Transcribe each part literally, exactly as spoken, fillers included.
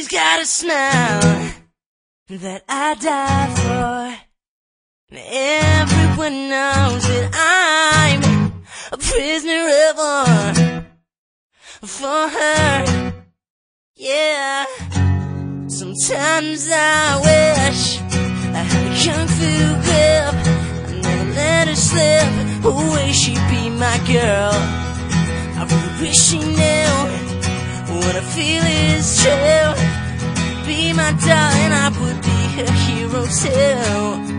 She's got a smile that I die for. Everyone knows that I'm a prisoner of war for her. Yeah. Sometimes I wish I had a kung fu grip. I never let her slip away. She'd be my girl. I really wish she knew what I feel is true. Be my darling, I would be her hero too.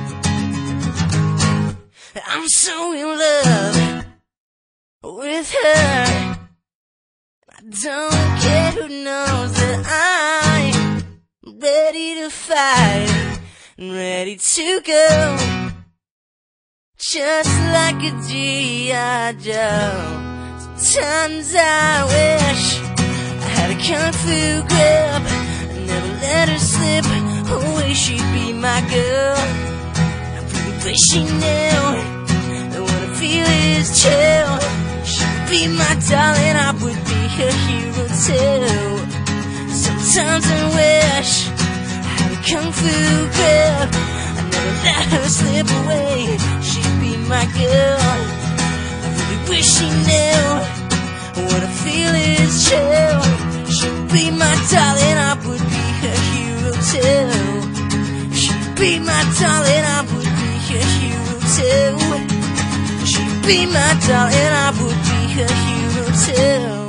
I'm so in love with her. I don't care who knows that I'm ready to fight, ready to go, just like a G I Joe. Sometimes I wish I had a kung fu grip. I never let her slip away. She'd be my girl. I really wish she knew that what I feel is true. She'd be my darling, I would be her hero too. Sometimes I wish I had a kung fu grip. I never let her slip away. She'd be my girl. I really wish she knew what I feel is true. She'd be my darling, I would be her hero too. She'd be my darling, I would be her hero too. She'd be my darling, I would be her hero too.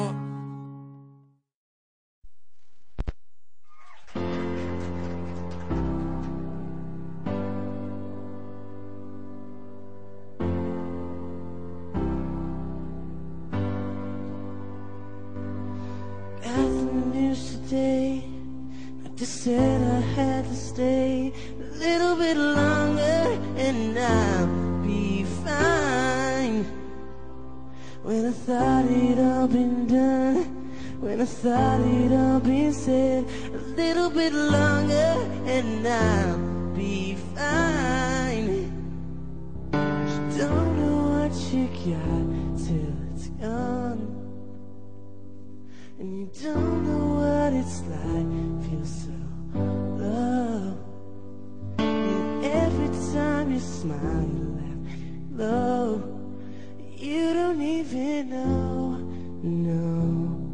Today, I just said I had to stay a little bit longer and I'll be fine. When I thought it all been done, when I thought it all been said, a little bit longer and I'll be fine. You don't know what you got till it's gone, and you don't know what it's like, feel so low. And every time you smile, you laugh low. You don't even know, no,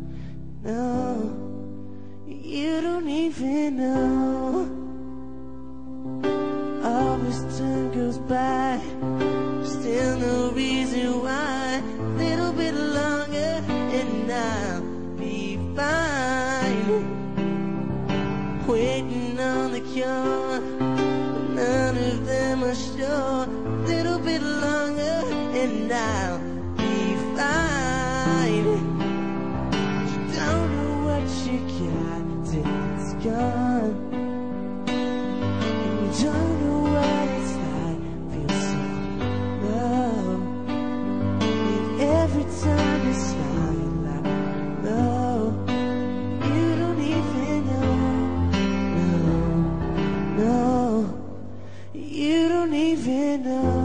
no. You don't even know. All this time goes by, still no reason why. A little bit longer and I'll be fine. Waiting on the cure, but none of them are sure. A little bit longer and I'll be fine. You don't know what you got till it's gone, and you don't know what it's like, feel so low. And every time you smile, you laugh low. You don't even know, no, no. You don't even know.